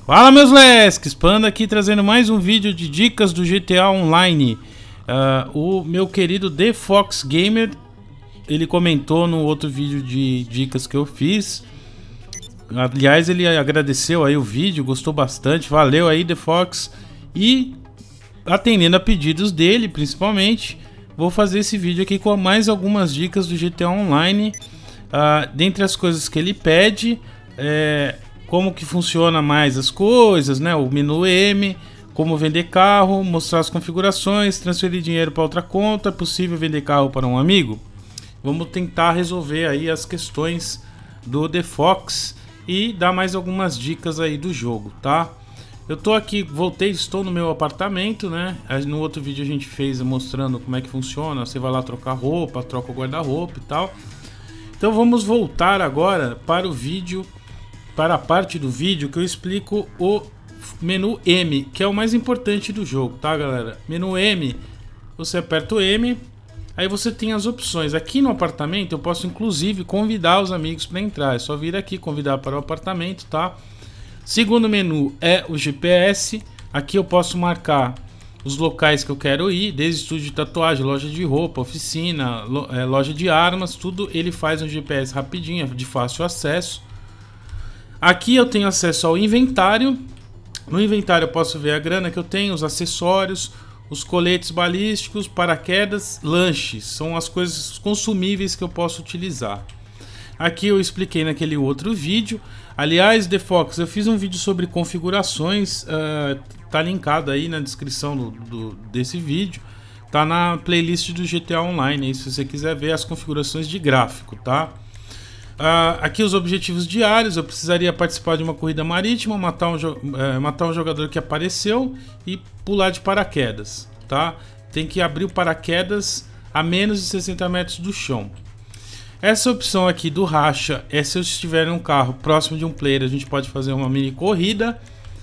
Fala, meus lesques, Panda aqui trazendo mais um vídeo de dicas do GTA Online. O meu querido The Fox Gamer, ele comentou no outro vídeo de dicas que eu fiz. Aliás, ele agradeceu aí o vídeo, gostou bastante, valeu aí The Fox. E atendendo a pedidos dele, principalmente, vou fazer esse vídeo aqui com mais algumas dicas do GTA Online. Dentre as coisas que ele pede, como que funciona mais as coisas, né? O menu M, como vender carro, mostrar as configurações, transferir dinheiro para outra conta, é possível vender carro para um amigo? Vamos tentar resolver aí as questões do The Fox e dar mais algumas dicas aí do jogo, tá? Eu tô aqui, estou no meu apartamento, né? No outro vídeo a gente fez mostrando como é que funciona, você vai lá trocar roupa, troca o guarda-roupa e tal. Então vamos voltar agora para o vídeo, para a parte do vídeo que eu explico o menu M, que é o mais importante do jogo, tá, galera? Menu M, você aperta o M, aí você tem as opções. Aqui no apartamento eu posso inclusive convidar os amigos para entrar, é só vir aqui convidar para o apartamento, tá? Segundo menu é o GPS, aqui eu posso marcar os locais que eu quero ir, desde estúdio de tatuagem, loja de roupa, oficina, loja de armas, tudo ele faz no GPS rapidinho, de fácil acesso. Aqui eu tenho acesso ao inventário. No inventário eu posso ver a grana que eu tenho, os acessórios, os coletes balísticos, paraquedas, lanches. São as coisas consumíveis que eu posso utilizar. Aqui eu expliquei naquele outro vídeo. Aliás, The Fox, eu fiz um vídeo sobre configurações. Tá linkado aí na descrição desse vídeo. Tá na playlist do GTA Online, aí, se você quiser ver as configurações de gráfico, tá? Aqui os objetivos diários, eu precisaria participar de uma corrida marítima, matar um jogador que apareceu e pular de paraquedas, tá? Tem que abrir o paraquedas a menos de 60 metros do chão. Essa opção aqui do racha é se eu estiver em um carro próximo de um player, a gente pode fazer uma mini corrida.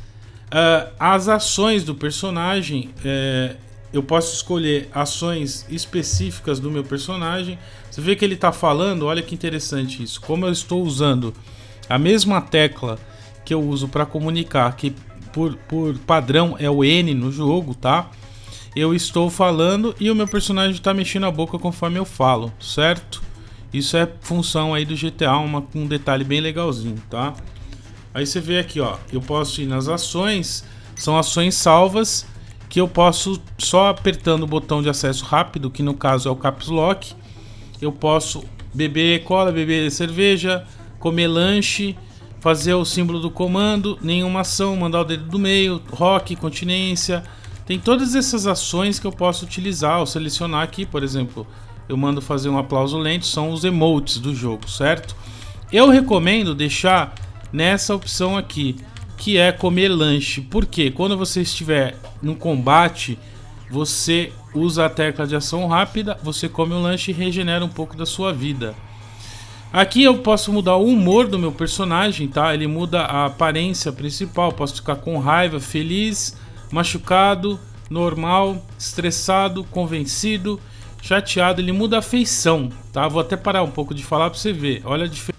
As ações do personagem, eu posso escolher ações específicas do meu personagem. Você vê que ele está falando, olha que interessante isso. Como eu estou usando a mesma tecla que eu uso para comunicar, que por padrão é o N no jogo, tá? Eu estou falando e o meu personagem está mexendo a boca conforme eu falo, certo? Isso é função aí do GTA, um detalhe bem legalzinho, tá? Aí você vê aqui, ó, eu posso ir nas ações, são ações salvas, que eu posso, só apertando o botão de acesso rápido, que no caso é o Caps Lock, eu posso beber cola, beber cerveja, comer lanche, fazer o símbolo do comando, nenhuma ação, mandar o dedo do meio, rock, continência. Tem todas essas ações que eu posso utilizar ou selecionar aqui, por exemplo, eu mando fazer um aplauso lento, são os emotes do jogo, certo? Eu recomendo deixar nessa opção aqui, que é comer lanche, porque quando você estiver no combate, você usa a tecla de ação rápida, você come um lanche e regenera um pouco da sua vida. Aqui eu posso mudar o humor do meu personagem, tá? Ele muda a aparência principal, posso ficar com raiva, feliz, machucado, normal, estressado, convencido, chateado, ele muda a feição, tá? Vou até parar um pouco de falar para você ver, olha a diferença.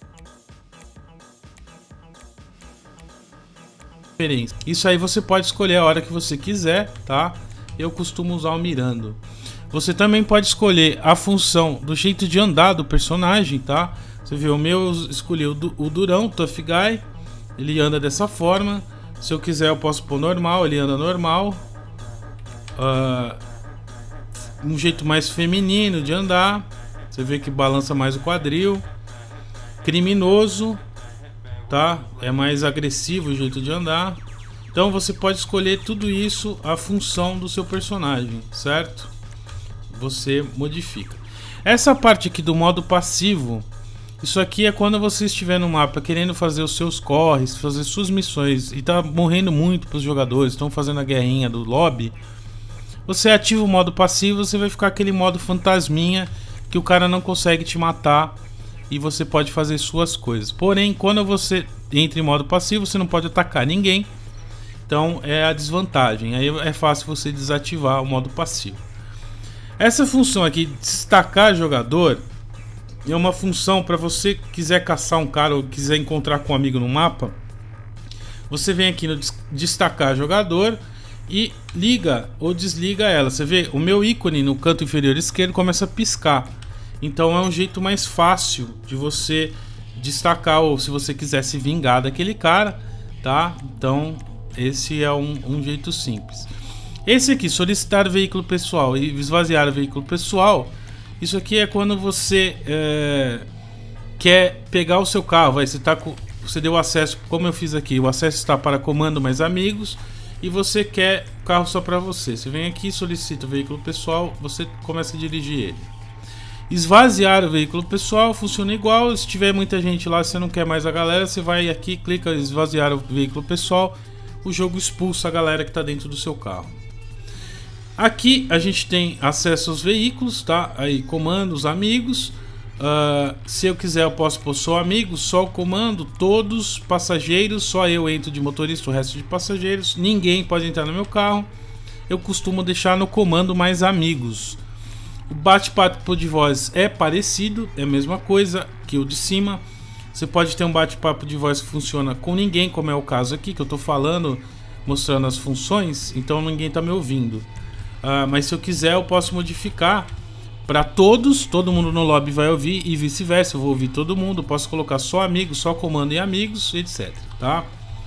Isso aí você pode escolher a hora que você quiser, tá? Eu costumo usar o mirando. Você também pode escolher a função do jeito de andar do personagem, tá? Você vê, o meu escolhi o durão, Tough Guy. Ele anda dessa forma. Se eu quiser eu posso pôr normal, ele anda normal. Um jeito mais feminino de andar. Você vê que balança mais o quadril. Criminoso, tá? É mais agressivo o jeito de andar. Então você pode escolher tudo isso, a função do seu personagem, certo? Você modifica. Essa parte aqui do modo passivo, isso aqui é quando você estiver no mapa querendo fazer os seus corres, fazer suas missões e tá morrendo muito para os jogadores, estão fazendo a guerrinha do lobby. Você ativa o modo passivo, você vai ficar aquele modo fantasminha que o cara não consegue te matar e você pode fazer suas coisas. Porém, quando você entra em modo passivo, você não pode atacar ninguém. Então é a desvantagem. Aí é fácil você desativar o modo passivo. Essa função aqui, destacar jogador, é uma função para você quiser caçar um cara ou quiser encontrar com um amigo no mapa. Você vem aqui no destacar jogador e liga ou desliga ela. Você vê, o meu ícone no canto inferior esquerdo começa a piscar. Então é um jeito mais fácil de você destacar, ou se você quiser se vingar daquele cara, tá? Então esse é um jeito simples. Esse aqui, solicitar veículo pessoal e esvaziar veículo pessoal, isso aqui é quando você quer pegar o seu carro. Você deu acesso, como eu fiz aqui, o acesso está para comando mais amigos, e você quer carro só para você. Você vem aqui, solicita o veículo pessoal, você começa a dirigir ele. Esvaziar o veículo pessoal funciona igual. Se tiver muita gente lá, você não quer mais a galera, você vai aqui, clica em esvaziar o veículo pessoal, o jogo expulsa a galera que está dentro do seu carro. Aqui a gente tem acesso aos veículos, tá? Aí comandos, amigos. Se eu quiser eu posso pôr só amigos, só o comando, todos passageiros, só eu entro de motorista, o resto de passageiros, ninguém pode entrar no meu carro. Eu costumo deixar no comando mais amigos. O bate-papo de voz é parecido, é a mesma coisa que o de cima. Você pode ter um bate-papo de voz que funciona com ninguém, como é o caso aqui, que eu tô falando, mostrando as funções, então ninguém tá me ouvindo. Mas se eu quiser eu posso modificar para todos, todo mundo no lobby vai ouvir e vice-versa, eu vou ouvir todo mundo. Posso colocar só amigos, só comando e amigos, etc, tá?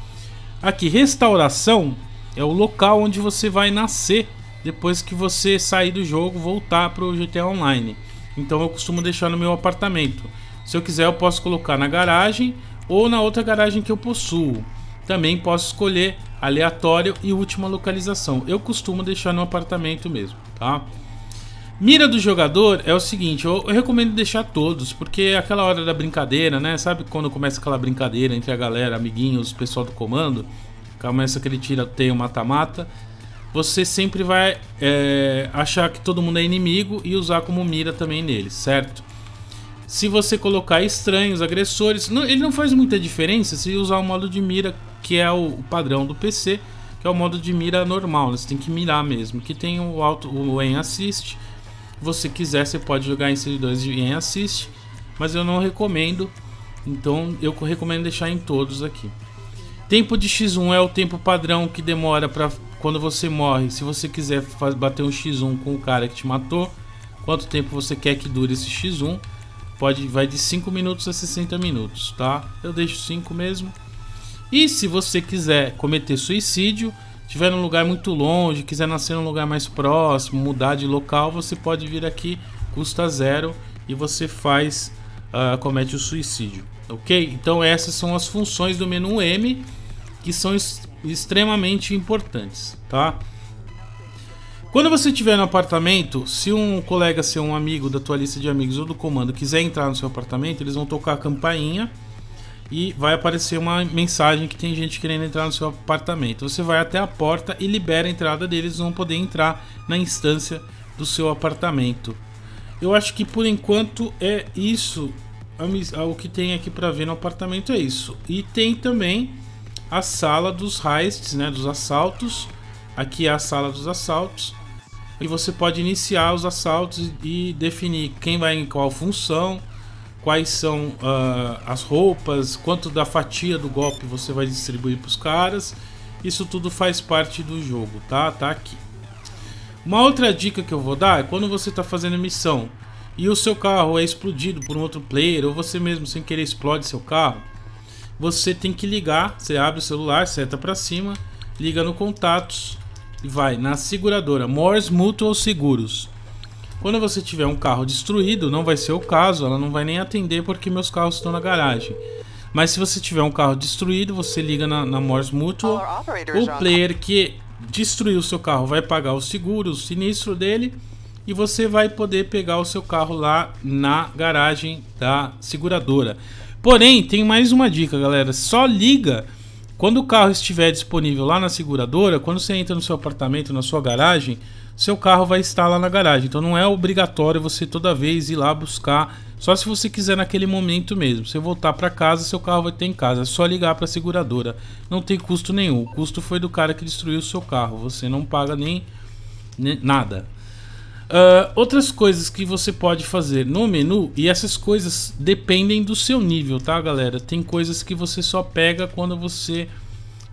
Aqui, restauração é o local onde você vai nascer depois que você sair do jogo, voltar para o GTA Online. Então eu costumo deixar no meu apartamento. Se eu quiser eu posso colocar na garagem ou na outra garagem que eu possuo. Também posso escolher aleatório e última localização. Eu costumo deixar no apartamento mesmo, tá? Mira do jogador é o seguinte, eu recomendo deixar todos, porque é aquela hora da brincadeira, né? Sabe quando começa aquela brincadeira entre a galera, amiguinhos, pessoal do comando? Começa aquele tiroteio mata-mata. Você sempre vai achar que todo mundo é inimigo e usar como mira também neles, certo? Se você colocar estranhos, agressores, ele não faz muita diferença se usar o modo de mira, que é o padrão do PC, que é o modo de mira normal, você tem que mirar mesmo, que tem o aim assist. Se você quiser, você pode jogar em servidores de aim assist, mas eu não recomendo, então eu recomendo deixar em todos aqui. Tempo de X1 é o tempo padrão que demora para quando você morre. Se você quiser bater um X1 com o cara que te matou, quanto tempo você quer que dure esse X1? Vai de 5 minutos a 60 minutos, tá? Eu deixo 5 mesmo. E se você quiser cometer suicídio, estiver num lugar muito longe, quiser nascer num lugar mais próximo, mudar de local, você pode vir aqui, custa 0 e você comete o suicídio, ok? Então essas são as funções do menu M que são extremamente importantes, tá? Quando você estiver no apartamento, se um colega seu, um amigo da tua lista de amigos ou do comando quiser entrar no seu apartamento, eles vão tocar a campainha e vai aparecer uma mensagem que tem gente querendo entrar no seu apartamento. Você vai até a porta e libera a entrada deles, eles vão poder entrar na instância do seu apartamento. Eu acho que por enquanto é isso, o que tem aqui para ver no apartamento é isso. E tem também a sala dos heists, né, dos assaltos. Aqui é a sala dos assaltos. E você pode iniciar os assaltos e definir quem vai em qual função, quais são as roupas, quanto da fatia do golpe você vai distribuir para os caras. Isso tudo faz parte do jogo, tá? Tá aqui. Uma outra dica que eu vou dar é quando você está fazendo missão e o seu carro é explodido por um outro player, ou você mesmo sem querer explode seu carro, você tem que ligar, você abre o celular, seta para cima, liga no contatos e vai na seguradora Mors Mutual Seguros. Quando você tiver um carro destruído, não vai ser o caso, ela não vai nem atender porque meus carros estão na garagem. Mas se você tiver um carro destruído, você liga na Mors Mutual, o player que destruiu o seu carro vai pagar o seguro, o sinistro dele, e você vai poder pegar o seu carro lá na garagem da seguradora. Porém, tem mais uma dica, galera, só liga quando o carro estiver disponível lá na seguradora. Quando você entra no seu apartamento, na sua garagem, seu carro vai estar lá na garagem. Então não é obrigatório você toda vez ir lá buscar, só se você quiser naquele momento mesmo. Se você voltar para casa, seu carro vai ter em casa, é só ligar para a seguradora. Não tem custo nenhum, o custo foi do cara que destruiu o seu carro, você não paga nem nada. Outras coisas que você pode fazer no menu, e essas coisas dependem do seu nível, tá, galera? Tem coisas que você só pega quando você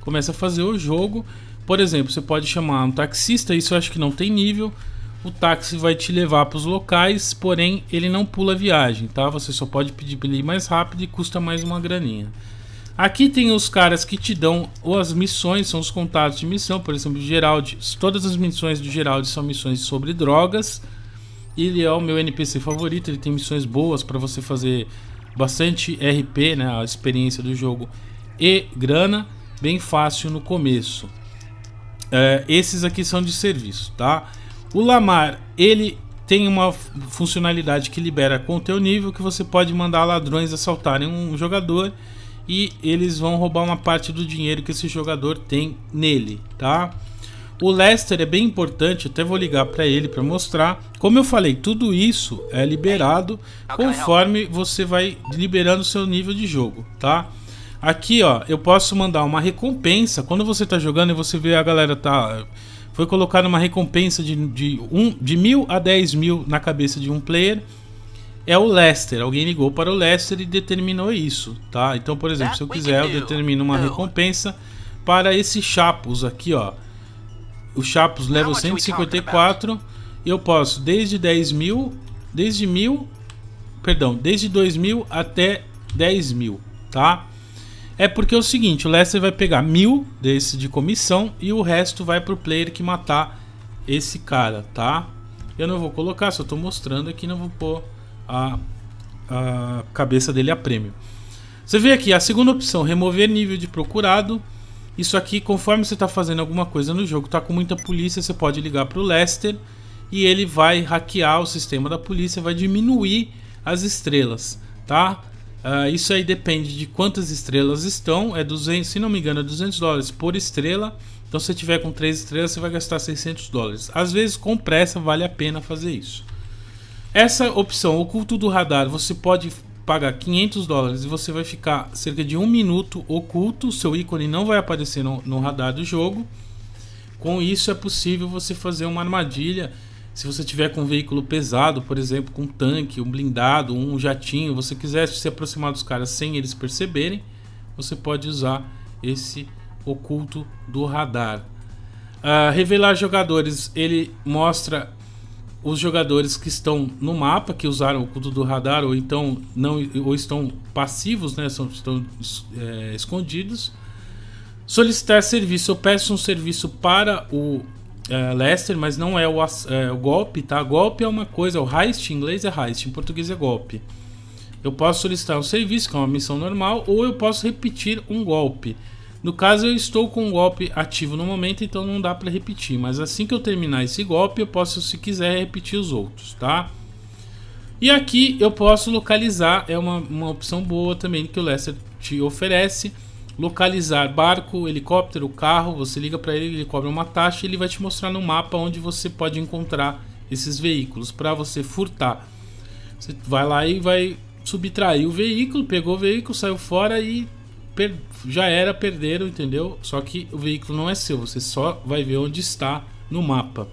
começa a fazer o jogo. Por exemplo, você pode chamar um taxista, isso eu acho que não tem nível. O táxi vai te levar para os locais, porém ele não pula a viagem, tá? Você só pode pedir para ele ir mais rápido e custa mais uma graninha. Aqui tem os caras que te dão as missões, são os contatos de missão. Por exemplo, Gerald, todas as missões do Gerald são missões sobre drogas. Ele é o meu NPC favorito, ele tem missões boas para você fazer bastante RP, né, a experiência do jogo, e grana, bem fácil no começo. Esses aqui são de serviço, tá? O Lamar, ele tem uma funcionalidade que libera com o teu nível, que você pode mandar ladrões assaltarem um jogador e eles vão roubar uma parte do dinheiro que esse jogador tem nele, tá? O Lester é bem importante, até vou ligar para ele para mostrar. Como eu falei, tudo isso é liberado conforme você vai liberando o seu nível de jogo, tá? Aqui, ó, eu posso mandar uma recompensa. Quando você tá jogando e você vê a galera foi colocada uma recompensa de 1.000 a 10.000 na cabeça de um player. É o Lester, alguém ligou para o Lester e determinou isso, tá? Então, por exemplo, se eu quiser, eu determino uma recompensa para esse Chapus aqui, ó. O Chapus level 154, eu posso desde 10.000, desde 2.000 até 10.000, tá? É porque é o seguinte, o Lester vai pegar 1.000 desse de comissão e o resto vai pro player que matar esse cara, tá? Eu não vou colocar, só tô mostrando aqui, não vou pôr a cabeça dele a prêmio. Você vê aqui a segunda opção, remover nível de procurado. Isso aqui, conforme você está fazendo alguma coisa no jogo, tá com muita polícia, você pode ligar para o Lester e ele vai hackear o sistema da polícia, vai diminuir as estrelas, tá? Isso aí depende de quantas estrelas estão, 200, se não me engano, é $200 por estrela. Então, se você tiver com 3 estrelas, você vai gastar $600. Às vezes, com pressa, vale a pena fazer isso. Essa opção, oculto do radar, você pode pagar $500 e você vai ficar cerca de 1 minuto oculto. Seu ícone não vai aparecer no radar do jogo. Com isso, é possível você fazer uma armadilha. Se você tiver com um veículo pesado, por exemplo, com um tanque, um blindado, um jatinho, você quiser se aproximar dos caras sem eles perceberem, você pode usar esse oculto do radar. Revelar jogadores, ele mostra os jogadores que estão no mapa, que usaram o oculto do radar, ou então ou estão passivos, né, estão escondidos. Solicitar serviço, eu peço um serviço para o Lester, mas não é o golpe, tá? Golpe é uma coisa, o heist em inglês é heist, em português é golpe. Eu posso solicitar um serviço, que é uma missão normal, ou eu posso repetir um golpe. No caso, eu estou com um golpe ativo no momento, então não dá para repetir. Mas assim que eu terminar esse golpe, eu posso, se quiser, repetir os outros, tá? E aqui eu posso localizar, é uma opção boa também que o Lester te oferece. Localizar barco, helicóptero, carro, você liga para ele, ele cobra uma taxa e ele vai te mostrar no mapa onde você pode encontrar esses veículos para você furtar. Você vai lá e vai subtrair o veículo, pegou o veículo, saiu fora e já era, perderam, entendeu? Só que o veículo não é seu, você só vai ver onde está no mapa.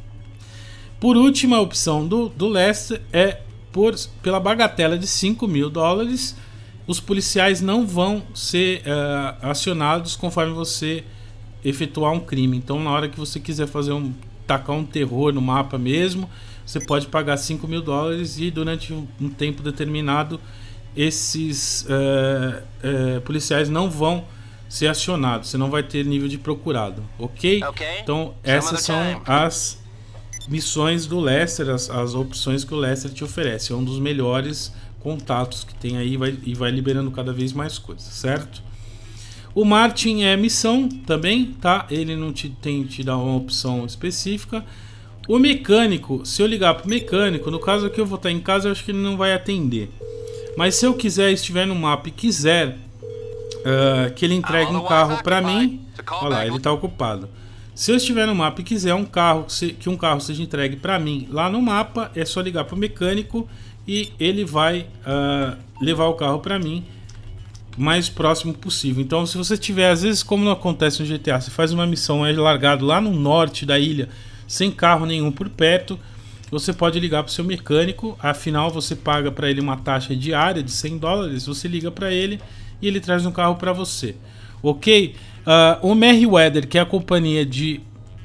Por última, a opção do Lester é pela bagatela de $5.000. Os policiais não vão ser acionados conforme você efetuar um crime. Então, na hora que você quiser tacar um terror no mapa mesmo, você pode pagar $5.000 e durante um tempo determinado esses policiais não vão ser acionados. Você não vai ter nível de procurado, ok? Então, essas são as missões do Lester, as opções que o Lester te oferece. É um dos melhores contatos que tem aí e vai liberando cada vez mais coisas, certo? O Martin é missão também, tá? Ele não te dá uma opção específica. O mecânico, se eu ligar pro mecânico, no caso aqui eu vou estar em casa, eu acho que ele não vai atender. Mas se eu estiver no mapa e quiser que ele entregue um carro para mim, olha lá, ele está ocupado. Se eu estiver no mapa e quiser que um carro seja entregue para mim lá no mapa, é só ligar pro mecânico e ele vai levar o carro para mim o mais próximo possível. Então, se você tiver, às vezes, como não acontece no GTA, você faz uma missão largado lá no norte da ilha, sem carro nenhum por perto, você pode ligar para o seu mecânico. Afinal, você paga para ele uma taxa diária de $100. Você liga para ele e ele traz um carro para você, ok? O Merryweather, que é a companhia de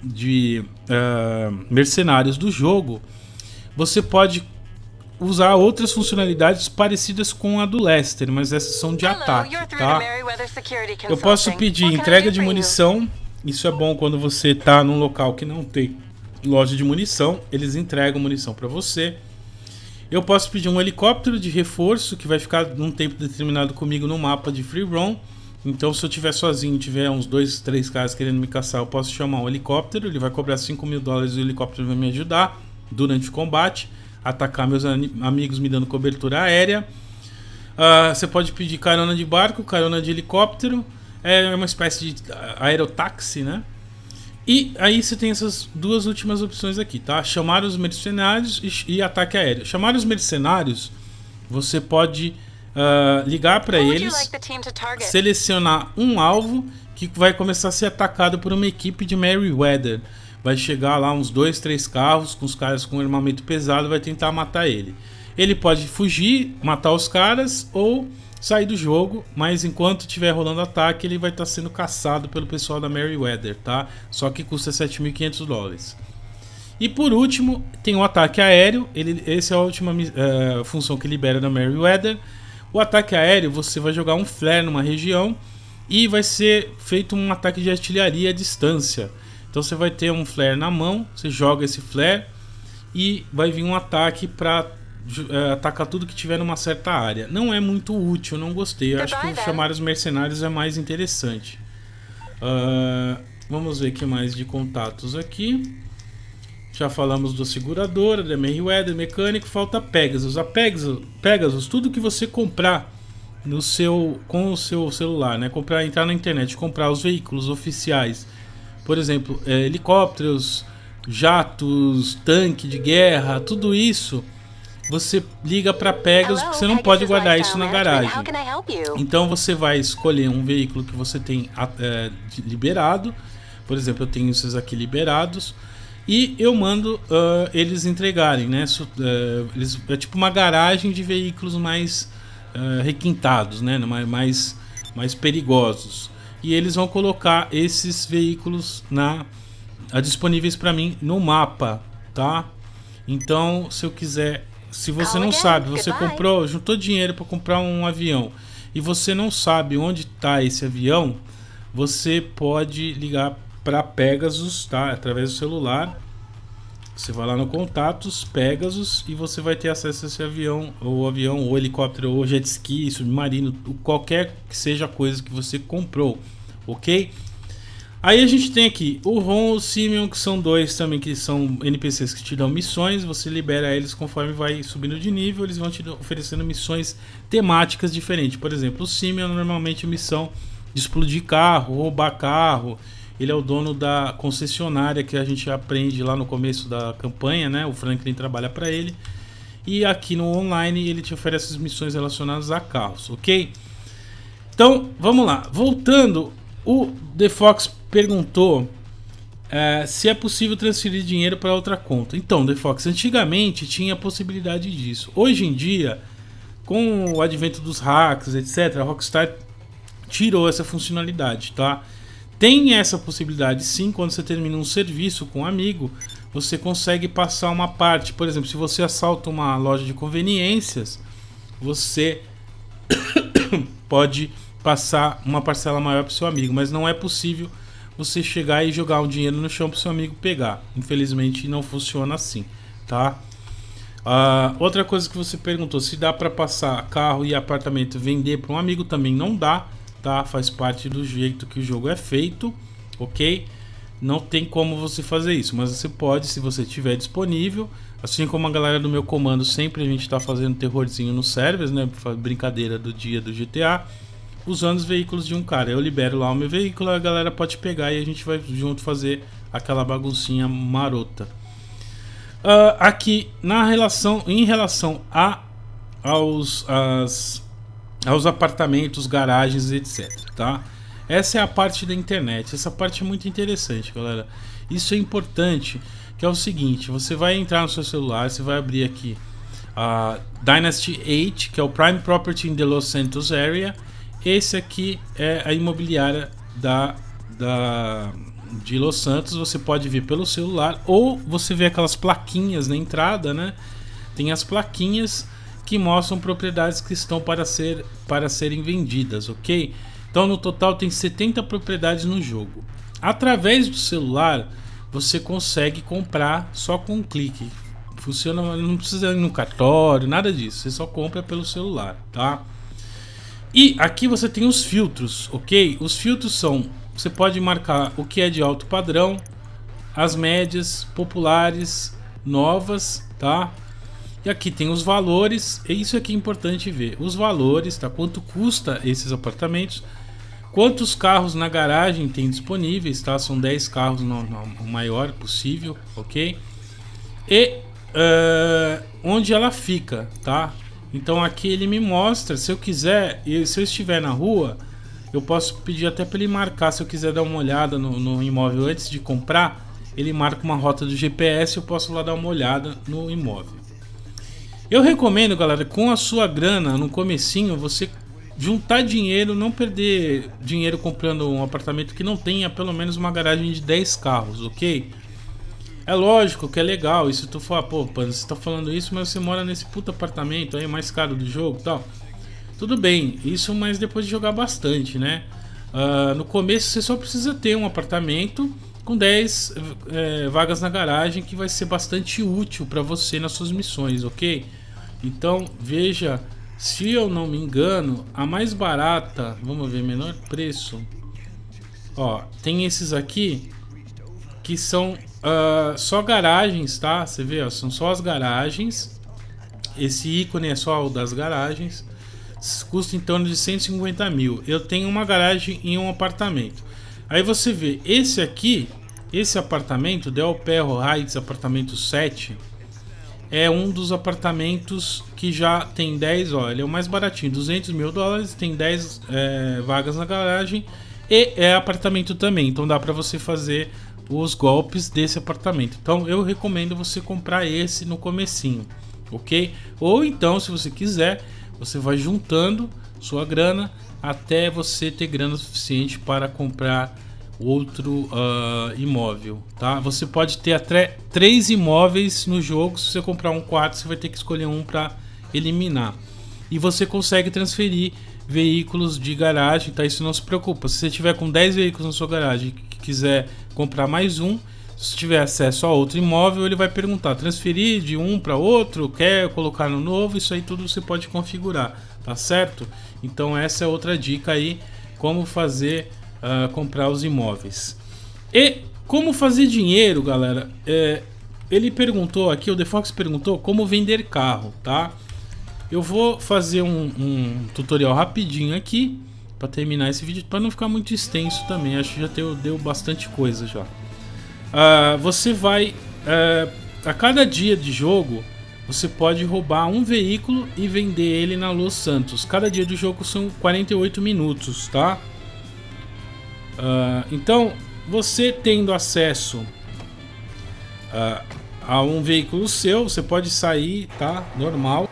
mercenários do jogo, você pode usar outras funcionalidades parecidas com a do Lester, mas essas são de ataque, tá? Eu posso pedir entrega de munição. Isso é bom quando você tá num local que não tem loja de munição, eles entregam munição para você. Eu posso pedir um helicóptero de reforço que vai ficar num tempo determinado comigo no mapa de free roam. Então, se eu estiver sozinho, tiver uns 2, 3 caras querendo me caçar, eu posso chamar um helicóptero. Ele vai cobrar $5.000 e o helicóptero vai me ajudar durante o combate, atacar meus amigos me dando cobertura aérea. Você pode pedir carona de barco, carona de helicóptero. É uma espécie de aerotáxi, né? E aí você tem essas duas últimas opções aqui, tá? Chamar os mercenários e ataque aéreo. Chamar os mercenários, você pode ligar para eles, selecionar um alvo que vai começar a ser atacado por uma equipe de Merryweather. Vai chegar lá uns 2, 3 carros com os caras com armamento pesado, vai tentar matar ele. Ele pode fugir, matar os caras ou sair do jogo, mas enquanto estiver rolando ataque, ele vai estar sendo caçado pelo pessoal da Merryweather, tá? Só que custa $7.500. E por último, tem o ataque aéreo. Essa é a última função que libera da Merryweather. O ataque aéreo, você vai jogar um flare numa região e vai ser feito um ataque de artilharia à distância. Então você vai ter um flare na mão, você joga esse flare e vai vir um ataque para atacar tudo que tiver numa certa área. Não é muito útil, eu não gostei. Eu acho que chamar os mercenários é mais interessante. Vamos ver o que mais de contatos aqui. Já falamos do seguradora, da Merryweather, mecânico, falta Pegasus. A Pegasus, tudo que você comprar com o seu celular, né? Entrar na internet, comprar os veículos oficiais, por exemplo, helicópteros, jatos, tanque de guerra, tudo isso você liga para Pegasus, porque você não pode guardar isso na garagem. Então você vai escolher um veículo que você tem liberado. Por exemplo, eu tenho esses aqui liberados e eu mando eles entregarem, né? É tipo uma garagem de veículos mais requintados, né? Mais perigosos. E eles vão colocar esses veículos disponíveis para mim no mapa, tá? Então, se eu quiser, se você não sabe, você juntou dinheiro para comprar um avião e você não sabe onde está esse avião, você pode ligar para Pegasus, tá? Através do celular. Você vai lá no contatos Pegasus e você vai ter acesso a esse avião, ou helicóptero, ou jet ski, submarino, qualquer que seja a coisa que você comprou, ok? Aí a gente tem aqui o Ron e o Simeon, que são dois também, que são NPCs que te dão missões. Você libera eles conforme vai subindo de nível, eles vão te oferecendo missões temáticas diferentes. Por exemplo, o Simeon normalmente missão de explodir carro, roubar carro. Ele é o dono da concessionária que a gente aprende lá no começo da campanha, né? O Franklin trabalha para ele. E aqui no online ele te oferece as missões relacionadas a carros, ok? Então, vamos lá. Voltando, o The Fox perguntou se é possível transferir dinheiro para outra conta. Então, The Fox, antigamente tinha a possibilidade disso. Hoje em dia, com o advento dos hacks, etc., a Rockstar tirou essa funcionalidade, tá? Tem essa possibilidade sim, quando você termina um serviço com um amigo, você consegue passar uma parte. Por exemplo, se você assalta uma loja de conveniências, você pode passar uma parcela maior para o seu amigo, mas não é possível você chegar e jogar um dinheiro no chão para o seu amigo pegar. Infelizmente não funciona assim, tá? Outra coisa que você perguntou, se dá para passar carro e apartamento vender para um amigo, também não dá, tá? Faz parte do jeito que o jogo é feito, ok? Não tem como você fazer isso, mas você pode, se você tiver disponível. Assim como a galera do meu comando, sempre a gente está fazendo terrorzinho nos servers, né? Brincadeira do dia do GTA, usando os veículos de um cara. Eu libero lá o meu veículo, a galera pode pegar e a gente vai junto fazer aquela baguncinha marota. Aqui em relação aos apartamentos, garagens, etc, tá? Essa é a parte da internet. Essa parte é muito interessante, galera. Isso é importante, que é o seguinte: você vai entrar no seu celular, você vai abrir aqui a Dynasty 8, que é o Prime Property in the Los Santos Area. Esse aqui é a imobiliária da de Los Santos você pode ver pelo celular, ou você vê aquelas plaquinhas na entrada, né? Tem as plaquinhas que mostram propriedades que estão para serem vendidas, ok? Então no total tem 70 propriedades no jogo. Através do celular você consegue comprar só com um clique. Funciona, não precisa ir no cartório, nada disso. Você só compra pelo celular, tá? E aqui você tem os filtros, ok? Os filtros são, você pode marcar o que é de alto padrão, as médias, populares, novas, tá? E aqui tem os valores, e isso aqui é importante ver. Os valores, tá? Quanto custa esses apartamentos, quantos carros na garagem tem disponíveis, tá? São 10 carros no maior possível, ok? E onde ela fica, tá? Então aqui ele me mostra, se eu quiser, se eu estiver na rua, eu posso pedir até para ele marcar, se eu quiser dar uma olhada no imóvel antes de comprar, ele marca uma rota do GPS, eu posso lá dar uma olhada no imóvel. Eu recomendo, galera, com a sua grana no comecinho, você juntar dinheiro, não perder dinheiro comprando um apartamento que não tenha pelo menos uma garagem de 10 carros, ok? É lógico que é legal, e se tu falar, pô, você tá falando isso, mas você mora nesse puto apartamento aí, mais caro do jogo e tal. Tudo bem, isso, mas depois de jogar bastante, né? No começo você só precisa ter um apartamento com 10 vagas na garagem, que vai ser bastante útil para você nas suas missões, ok? Então veja, se eu não me engano, a mais barata, vamos ver, menor preço, ó, tem esses aqui que são só garagens, tá? Você vê, ó, são só as garagens. Esse ícone é só o das garagens. Custa em torno de 150 mil. Eu tenho uma garagem em um apartamento. Aí você vê, esse aqui, esse apartamento, Del Perro Heights, apartamento 7, é um dos apartamentos que já tem 10, ó, ele é o mais baratinho, 200 mil dólares, tem 10 vagas na garagem e é apartamento também, então dá para você fazer os golpes desse apartamento. Então eu recomendo você comprar esse no comecinho, ok? Ou então, se você quiser, você vai juntando sua grana até você ter grana suficiente para comprar outro imóvel, tá? Você pode ter até 3 imóveis no jogo. Se você comprar um quarto, você vai ter que escolher um para eliminar. E você consegue transferir veículos de garagem, tá? Isso não se preocupa. Se você tiver com 10 veículos na sua garagem e quiser comprar mais um, se tiver acesso a outro imóvel, ele vai perguntar, transferir de um para outro, quer colocar no novo, isso aí tudo você pode configurar, tá certo? Então essa é outra dica aí, como fazer comprar os imóveis. E como fazer dinheiro, galera. Ele perguntou aqui, o DeFox perguntou como vender carro, tá? Eu vou fazer um tutorial rapidinho aqui para terminar esse vídeo, para não ficar muito extenso também. Acho que já deu bastante coisa já. Você vai a cada dia de jogo você pode roubar um veículo e vender ele na Los Santos. Cada dia de jogo são 48 minutos, tá? Então você tendo acesso a um veículo seu, você pode sair, tá? Normal.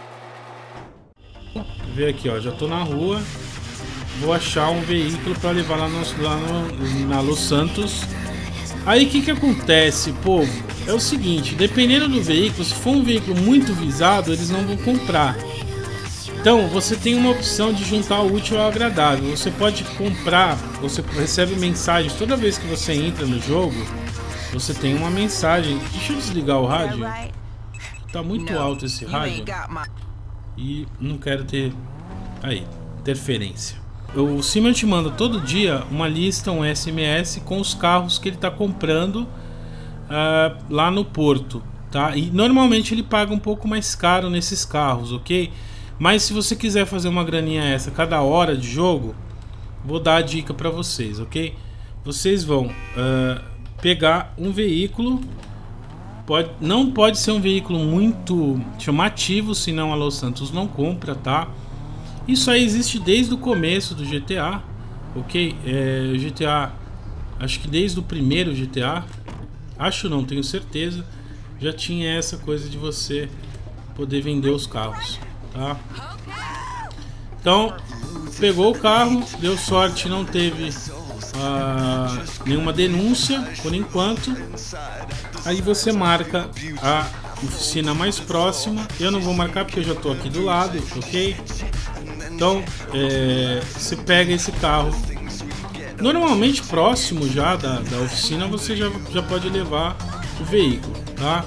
Vê aqui, ó, já tô na rua. Vou achar um veículo para levar lá na Los Santos. Aí o que acontece, povo? É o seguinte, dependendo do veículo, se for um veículo muito visado, eles não vão comprar. Então você tem uma opção de juntar o útil ao agradável. Você pode comprar, você recebe mensagens toda vez que você entra no jogo. Você tem uma mensagem. Deixa eu desligar o rádio. Tá muito alto esse rádio e não quero ter interferência. O Simon te manda todo dia uma lista, um SMS com os carros que ele está comprando lá no porto, tá? E normalmente ele paga um pouco mais caro nesses carros, ok? Mas se você quiser fazer uma graninha essa cada hora de jogo, vou dar a dica para vocês, ok? Vocês vão pegar um veículo, não pode ser um veículo muito chamativo, senão a Los Santos não compra, tá? Isso aí existe desde o começo do GTA, ok? GTA, acho que desde o primeiro GTA, acho não, tenho certeza, já tinha essa coisa de você poder vender os carros, tá? Então, pegou o carro, deu sorte, não teve nenhuma denúncia por enquanto. Aí você marca a oficina mais próxima. Eu não vou marcar porque eu já estou aqui do lado, ok? Então você pega esse carro. Normalmente próximo já da oficina você já pode levar o veículo, tá?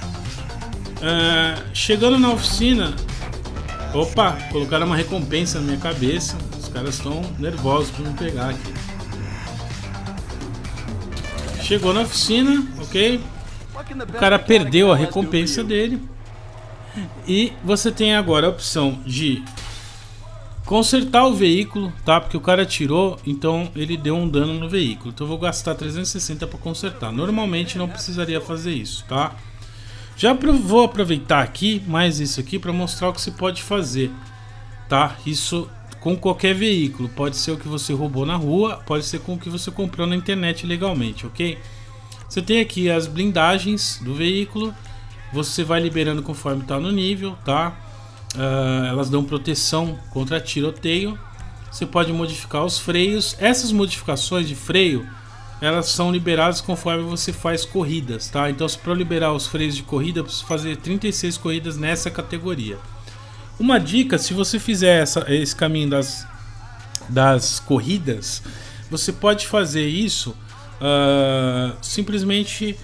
Chegando na oficina, opa, colocaram uma recompensa na minha cabeça. Os caras estão nervosos para me pegar aqui. Chegou na oficina, ok? O cara perdeu a recompensa dele. E você tem agora a opção de consertar o veículo, tá? Porque o cara tirou, então ele deu um dano no veículo. Então eu vou gastar 360 para consertar. Normalmente não precisaria fazer isso, tá? Já vou aproveitar aqui, mais isso aqui, para mostrar o que você pode fazer, tá? Isso com qualquer veículo. Pode ser o que você roubou na rua, pode ser com o que você comprou na internet legalmente, ok? Você tem aqui as blindagens do veículo. Você vai liberando conforme está no nível, tá? Elas dão proteção contra tiroteio. Você pode modificar os freios. Essas modificações de freio, elas são liberadas conforme você faz corridas, tá? Então, para liberar os freios de corrida, eu preciso fazer 36 corridas nessa categoria. Uma dica: se você fizer esse caminho das corridas, você pode fazer isso simplesmente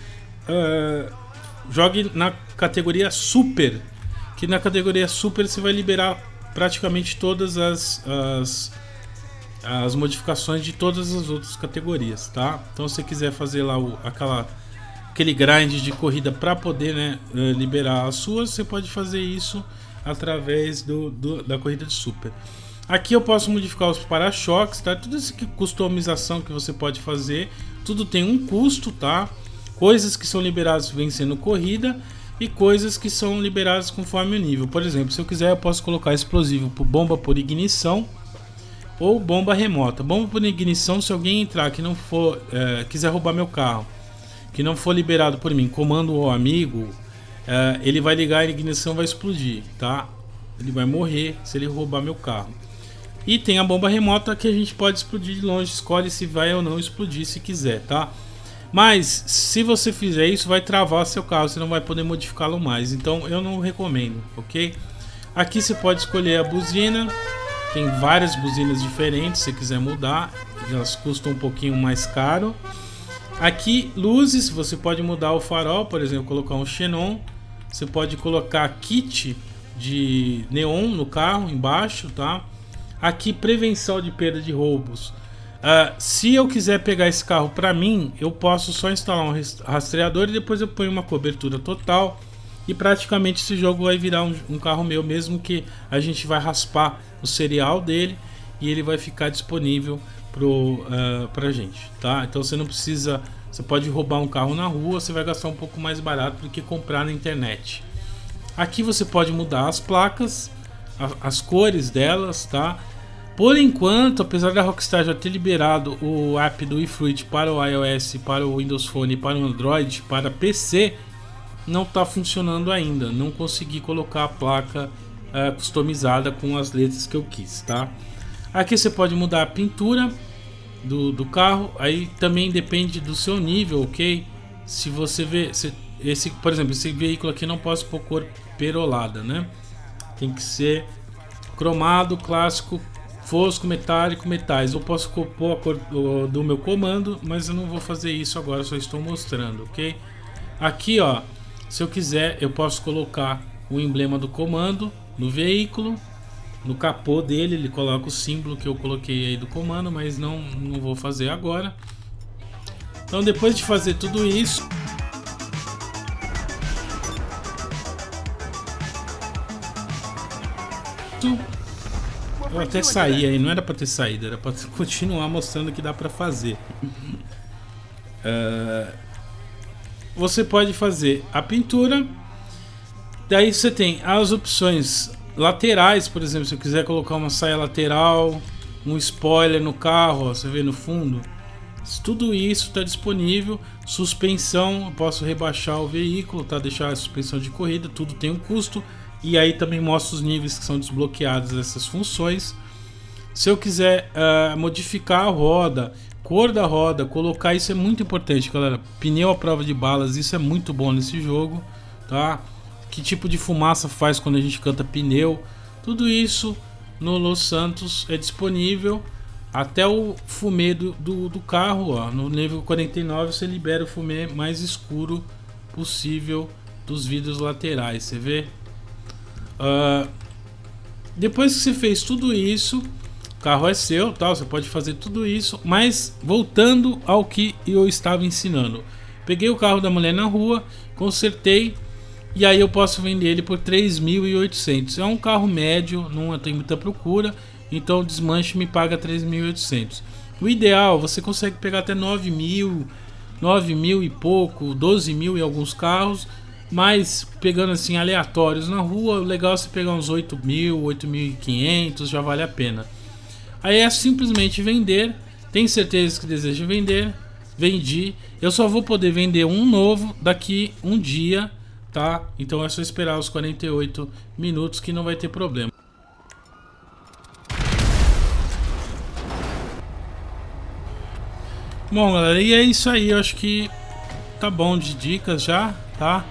jogue na categoria Super, que na categoria Super você vai liberar praticamente todas as modificações de todas as outras categorias, tá? Então, se você quiser fazer lá aquele grind de corrida para poder, né, liberar as suas, você pode fazer isso através da corrida de Super. Aqui eu posso modificar os para-choques, tá? Tudo isso que customização que você pode fazer, tudo tem um custo, tá? Coisas que são liberadas vencendo corrida e coisas que são liberadas conforme o nível. Por exemplo, se eu quiser, eu posso colocar explosivo por bomba por ignição ou bomba remota. Bomba por ignição, se alguém entrar que não for quiser roubar meu carro, que não for liberado por mim, comando ou amigo, ele vai ligar, a ignição vai explodir, tá? Ele vai morrer se ele roubar meu carro. E tem a bomba remota que a gente pode explodir de longe, escolhe se vai ou não explodir se quiser, tá? Mas se você fizer isso, vai travar seu carro, você não vai poder modificá-lo mais. Então eu não recomendo, ok? Aqui você pode escolher a buzina. Tem várias buzinas diferentes, se você quiser mudar. Elas custam um pouquinho mais caro. Aqui, luzes, você pode mudar o farol, por exemplo, colocar um xenon. Você pode colocar kit de neon no carro embaixo, tá? Aqui, prevenção de perda de roubos. Se eu quiser pegar esse carro para mim, eu posso só instalar um rastreador e depois eu ponho uma cobertura total. E praticamente esse jogo vai virar um carro meu, mesmo que a gente vai raspar o serial dele e ele vai ficar disponível pra gente, tá? Então você não precisa, você pode roubar um carro na rua, você vai gastar um pouco mais barato do que comprar na internet. Aqui você pode mudar as placas, as cores delas, tá? Por enquanto, apesar da Rockstar já ter liberado o app do eFruit para o iOS, para o Windows Phone, para o Android, para PC, não está funcionando ainda. Não consegui colocar a placa customizada com as letras que eu quis, tá? Aqui você pode mudar a pintura do carro. Aí também depende do seu nível, ok? Se você vê por exemplo, esse veículo aqui não posso pôr cor perolada, né? Tem que ser cromado, clássico, fosco, metálico, metais. Eu posso pôr a cor do meu comando, mas eu não vou fazer isso agora, só estou mostrando, ok? Aqui, ó, se eu quiser, eu posso colocar o emblema do comando no veículo, no capô dele, ele coloca o símbolo que eu coloquei aí do comando, mas não vou fazer agora. Então, depois de fazer tudo isso, eu até saí aí, não era para ter saído, era para continuar mostrando que dá para fazer. Você pode fazer a pintura. Daí você tem as opções laterais, por exemplo, se eu quiser colocar uma saia lateral, um spoiler no carro, ó, você vê no fundo. Tudo isso está disponível. Suspensão, eu posso rebaixar o veículo, tá? Deixar a suspensão de corrida, tudo tem um custo. E aí também mostra os níveis que são desbloqueados essas funções. Se eu quiser modificar a roda, cor da roda, colocar, isso é muito importante, galera. Pneu à prova de balas, isso é muito bom nesse jogo, tá? Que tipo de fumaça faz quando a gente canta pneu, tudo isso no Los Santos é disponível. Até o fumê do carro, ó, no nível 49 você libera o fumê mais escuro possível dos vidros laterais, você vê? Depois que você fez tudo isso, o carro é seu, tá? Você pode fazer tudo isso, mas voltando ao que eu estava ensinando, peguei o carro da mulher na rua, consertei e aí eu posso vender ele por 3.800. É um carro médio, não tem muita procura, então o desmanche me paga 3.800. O ideal, você consegue pegar até 9.000, 9.000 e pouco, 12.000 em alguns carros, mas pegando assim aleatórios na rua, o legal é você pegar uns 8.000, 8.500, já vale a pena. Aí é simplesmente vender. Tem certeza que deseja vender? Vendi. Eu só vou poder vender um novo daqui um dia, tá? Então é só esperar os 48 minutos que não vai ter problema. Bom, galera, e é isso aí. Eu acho que tá bom de dicas já, tá?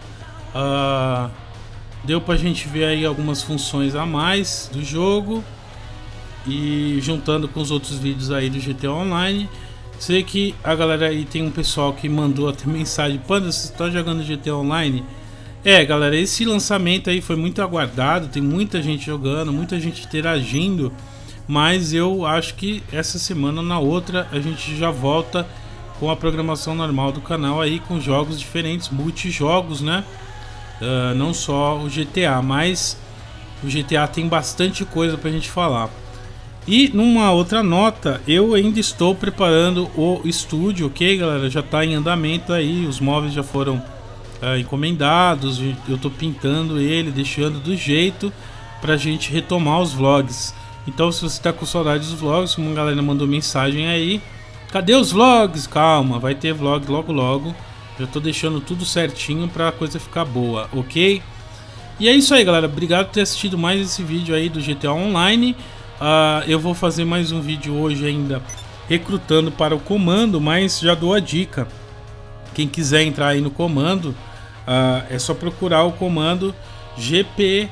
Deu pra gente ver aí algumas funções a mais do jogo e juntando com os outros vídeos aí do GTA Online. Sei que a galera aí, tem um pessoal que mandou até mensagem: Panda, você tá jogando GTA Online? Galera, esse lançamento aí foi muito aguardado, tem muita gente jogando, muita gente interagindo, mas eu acho que essa semana ou na outra a gente já volta com a programação normal do canal aí, com jogos diferentes, multijogos, né? Não só o GTA, mas o GTA tem bastante coisa pra gente falar. E numa outra nota, eu ainda estou preparando o estúdio, ok, galera? Já tá em andamento aí, os móveis já foram encomendados, eu tô pintando ele, deixando do jeito pra gente retomar os vlogs. Então, se você tá com saudade dos vlogs, uma galera mandou mensagem aí: cadê os vlogs? Calma, vai ter vlog logo logo. Já tô deixando tudo certinho pra coisa ficar boa, ok? E é isso aí, galera. Obrigado por ter assistido mais esse vídeo aí do GTA Online. Eu vou fazer mais um vídeo hoje ainda recrutando para o comando, mas já dou a dica. Quem quiser entrar aí no comando, é só procurar o comando GPRM,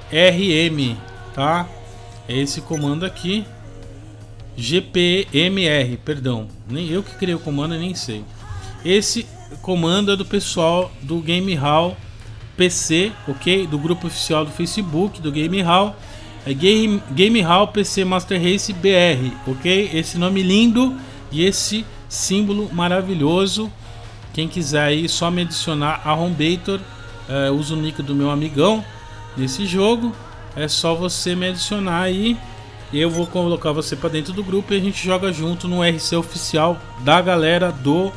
tá? É esse comando aqui, GPMR, perdão, nem eu que criei o comando e nem sei. Esse comando é do pessoal do Game Hall PC, ok? Do grupo oficial do Facebook do Game Hall. É Game Hall PC Master Race BR, ok? Esse nome lindo e esse símbolo maravilhoso. Quem quiser aí, só me adicionar a Hombator, usa o nick do meu amigão nesse jogo. É só você me adicionar aí, eu vou colocar você para dentro do grupo e a gente joga junto no RC oficial da galera do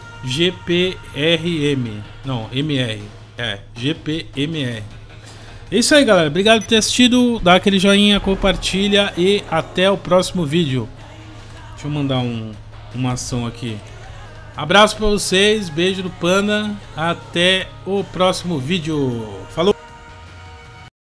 GPRM. Não, MR. GPMR. É isso aí, galera. Obrigado por ter assistido. Dá aquele joinha, compartilha e até o próximo vídeo. Deixa eu mandar uma ação aqui. Abraço para vocês, beijo do Panda. Até o próximo vídeo. Falou!